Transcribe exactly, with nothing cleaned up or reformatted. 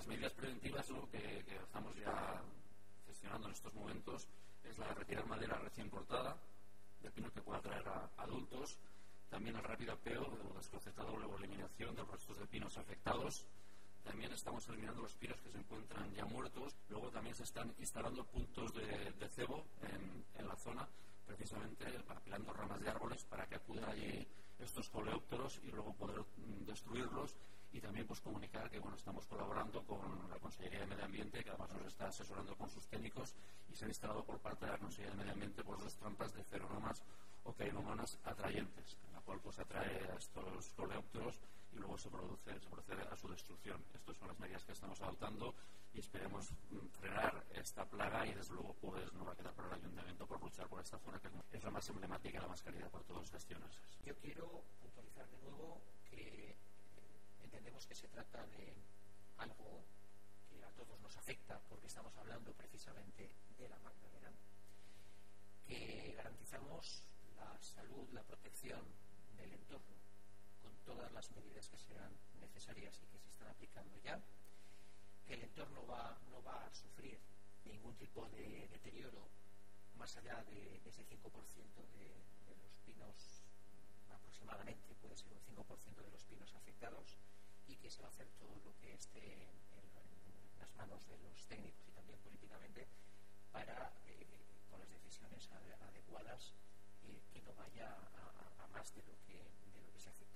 las medidas preventivas, ¿no?, que, que estamos ya gestionando en estos momentos es la de retirar madera recién cortada de pino que pueda traer a adultos, también el rápido apeo o desclocetado o eliminación de los restos de pinos afectados. También estamos eliminando los pinos que se encuentran ya muertos. Luego también se están instalando puntos de, de cebo en, en la zona, precisamente apilando ramas de árboles para que acudan allí estos coleópteros y luego poder destruirlos. Y también pues comunicar que bueno, estamos colaborando con la Consellería de Medio Ambiente, que además nos está asesorando con sus técnicos, y se han instalado por parte de la Consellería de Medio Ambiente pues dos trampas de feromonas o cainomonas atrayentes, en la cual pues atrae a estos coleópteros y luego se produce se procede a su destrucción. Estas son las medidas que estamos adoptando y esperemos frenar esta plaga, y desde luego pues no va a quedar para el Ayuntamiento por luchar por esta zona que es la más emblemática y la más querida por todos los gestiones. Yo quiero puntualizar de nuevo que entendemos que se trata de algo que a todos nos afecta, porque estamos hablando precisamente de la Magdalena, que garantizamos la salud, la protección del entorno con todas las medidas que sean necesarias y que se están aplicando ya, que el entorno va, no va a sufrir ningún tipo de deterioro más allá de, de ese cinco por ciento de, de los pinos, aproximadamente puede ser un cinco por ciento de los pinos afectados, y que se va a hacer todo lo que esté en, en las manos de los técnicos y también políticamente para, eh, con las decisiones adecuadas, eh, que no vaya a, a más de lo que, de lo que se afecta.